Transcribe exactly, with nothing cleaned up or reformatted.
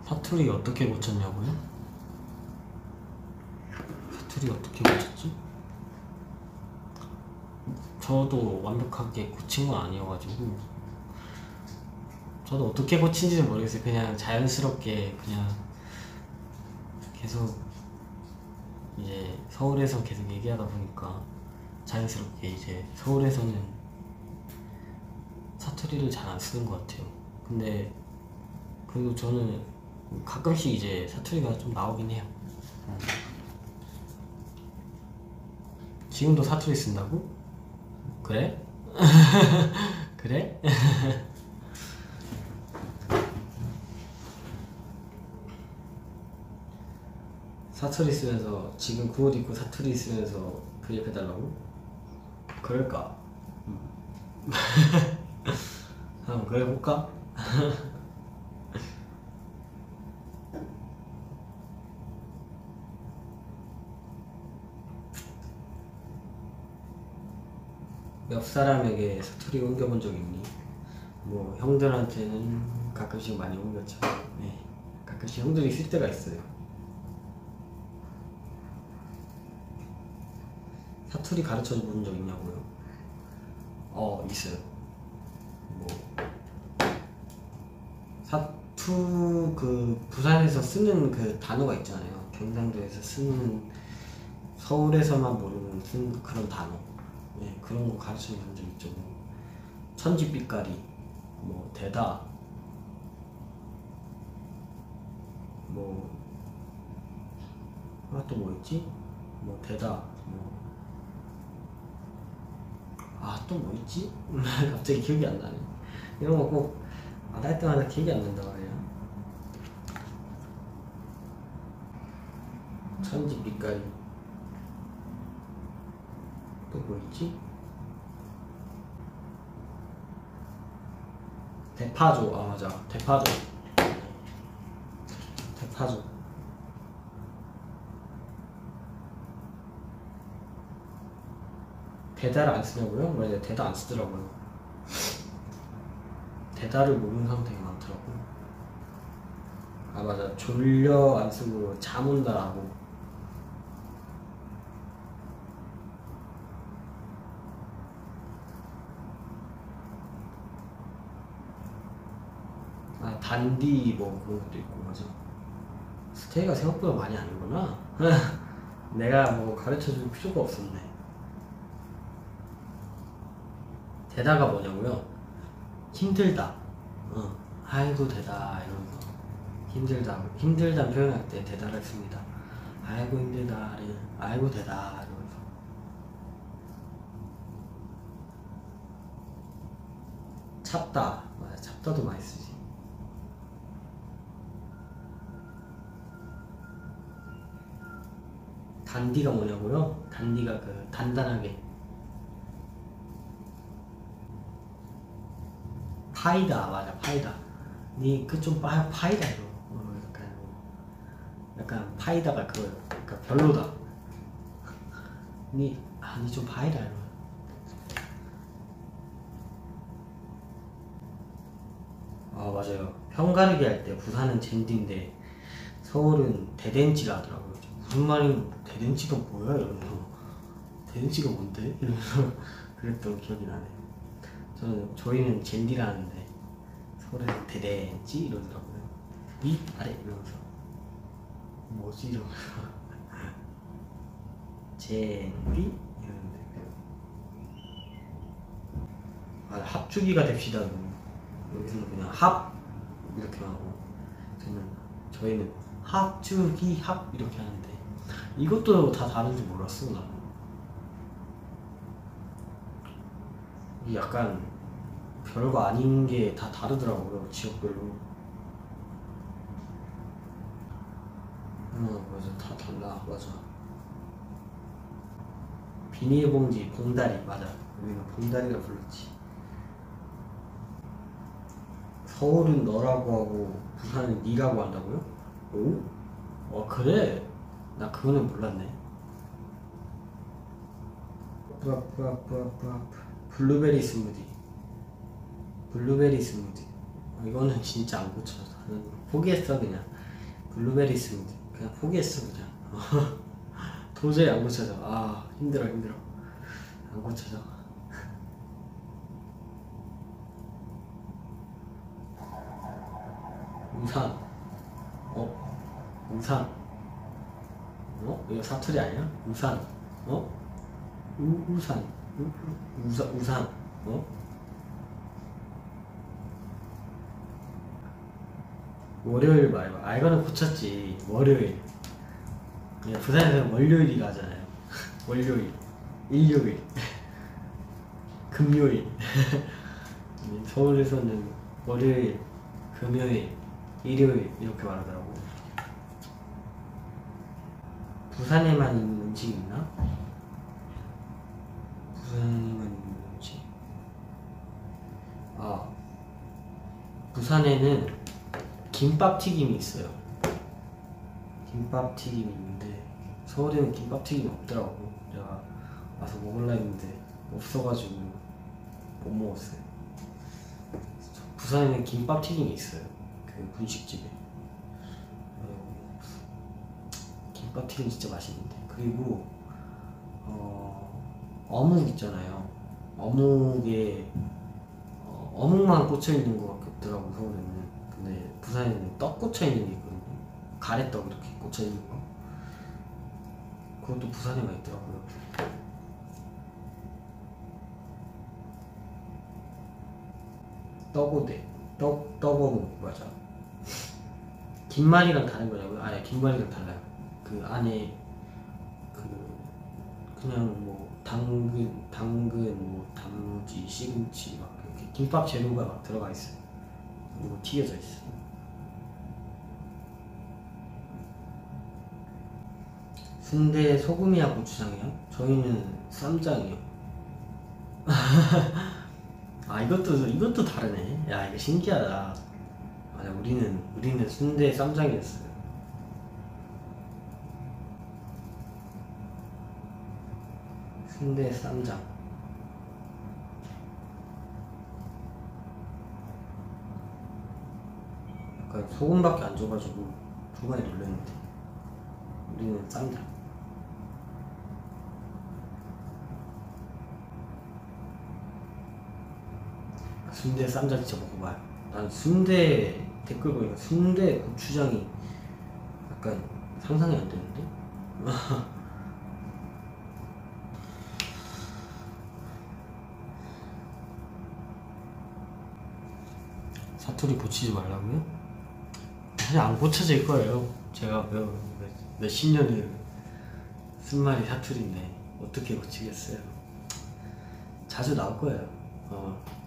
사투리 어떻게 고쳤냐고요? 사투리 어떻게 고쳤지? 저도 완벽하게 고친 건 아니어가지고 저도 어떻게 고친지는 모르겠어요. 그냥 자연스럽게 그냥 계속 이제 서울에서 계속 얘기하다 보니까 자연스럽게 이제 서울에서는 사투리를 잘 안 쓰는 것 같아요. 근데 그리고 저는 가끔씩 이제 사투리가 좀 나오긴 해요. 지금도 사투리 쓴다고? 그래? 그래? 사투리 쓰면서 지금 그 옷 입고 사투리 쓰면서 브이앱해달라고? 그럴까? 한번 그래볼까? 옆 사람에게 사투리 옮겨본 적 있니? 뭐 형들한테는 가끔씩 많이 옮겼죠. 네, 가끔씩 형들이 쓸 때가 있어요. 사투리 가르쳐 본 적 있냐고요? 어, 있어요. 뭐 사투 그 부산에서 쓰는 그 단어가 있잖아요. 경상도에서 쓰는 서울에서만 모르는 쓴 그런 단어. 네, 그런 거 가르쳐 본 적 있죠. 뭐 천지빛깔이, 뭐 대다, 뭐 아 또 뭐 있지? 뭐 대다, 뭐 아 또 뭐 있지? 갑자기 기억이 안 나네. 이런 거 꼭 말할 때마다 기억이 안 난다 말이야. 천지빛깔이, 또 뭐 있지? 대파조, 아 맞아, 대파조. 대파조. 대다를 안 쓰냐고요? 맞아요, 대다 안 쓰더라고요. 대다를 모르는 사람 되게 많더라고. 아 맞아, 졸려 안 쓰고 잠 온다 하고. 아 단디 뭐 그런 것도 있고. 맞아, 스테이가 생각보다 많이 아는구나. 내가 뭐 가르쳐줄 필요가 없었네. 대다가 뭐냐고요? 힘들다. 어, 아이고 대다 이러면서 힘들다 힘들다 표현할 때 대다를 씁니다. 아이고 힘들다를 아이고 대다 이러면서. 찹다, 맞아, 찹다도 많이 쓰지. 단디가 뭐냐고요? 단디가 그 단단하게. 파이다, 맞아, 파이다. 니 그 좀 파이다 이거. 어, 약간 약간 파이다가 그거요. 그러니까 별로다. 니 아 니 좀 파이다 이거. 아 맞아요. 편가르기 할 때 부산은 젠디인데 서울은 대댄지라 하더라고요. 무슨 말인, 대댄지가 뭐야 이러면서. 대댄지가 뭔데? 이러면서 그랬던 기억이 나네. 저는 저희는 젠디라는데 서울에서 대댄지 이러더라고요. 위 아래 이러면서 뭐지 이러면서. 젠디 이러는데. 아 합주기가 됩시다. 여기서는 그냥 합 이렇게 하고, 저는 저희는 합주기 합 이렇게 하는데 이것도 다 다른지 몰랐어 나는. 이 약간 별거 아닌 게 다 다르더라고요, 지역별로. 어 맞아, 다 달라. 맞아. 비닐봉지, 봉다리, 맞아, 우리는 봉다리라 불렀지. 서울은 너라고 하고 부산은 니라고 한다고요? 오? 어 그래? 나 그거는 몰랐네. 뿌아뿌아뿌아뿌아 블루베리 스무디. 블루베리 스무디. 이거는 진짜 안 고쳐서 나는 포기했어. 그냥 블루베리 있으면 그냥 포기했어. 그냥 도저히 안 고쳐져. 아 힘들어 힘들어 안 고쳐져. 우산. 어? 우산. 어? 이거 사투리 아니야? 우산. 어? 우, 우산. 우, 우, 우사, 우산. 어? 월요일 말고. 아 이거는 고쳤지. 월요일. 그냥 부산에서는 월요일이 가잖아요. 월요일, 일요일, 금요일. 서울에서는 월요일, 금요일, 일요일 이렇게 말하더라고. 부산에만 있는 음식 있나? 부산에만 있는 음식. 아, 부산에는 김밥 튀김이 있어요. 김밥 튀김이 있는데 서울에는 김밥 튀김이 없더라고. 내가 와서 먹으려 했는데 없어가지고 못 먹었어요. 부산에는 김밥 튀김이 있어요. 그 분식집에. 김밥 튀김 진짜 맛있는데. 그리고 어, 어묵 있잖아요. 어묵에 어, 어묵만 꽂혀 있는 거밖에 없더라고 서울에는. 근데 부산에는 떡 꽂혀 있는 게 있거든요. 가래떡 이렇게 꽂혀 있는 거. 그것도 부산에만 있더라고요. 떡오대, 떡 떡어묵 맞아. 김말이랑 다른 거냐고요? 아니 김말이랑 달라요. 그 안에 그 그냥 뭐 당근, 당근, 뭐 단무지, 시금치 막 이렇게 김밥 재료가 막 들어가 있어요. 그리고 튀겨져 있어. 순대에 소금이야 고추장이요? 저희는 쌈장이요. 아 이것도 이것도 다르네. 야 이거 신기하다. 맞아 우리는 우리는 순대 쌈장이었어요. 순대 쌈장. 약간 소금밖에 안 줘가지고 중간에 놀랐는데 우리는 쌈장. 순대 쌈장 진짜 먹어봐요. 난 순대 댓글 보니까 순대 고추장이 약간 상상이 안 되는데? 사투리 고치지 말라고요? 사실 안 고쳐질 거예요. 제가 몇, 몇, 몇십 년을 쓴 말이 사투리인데 어떻게 고치겠어요? 자주 나올 거예요. 어.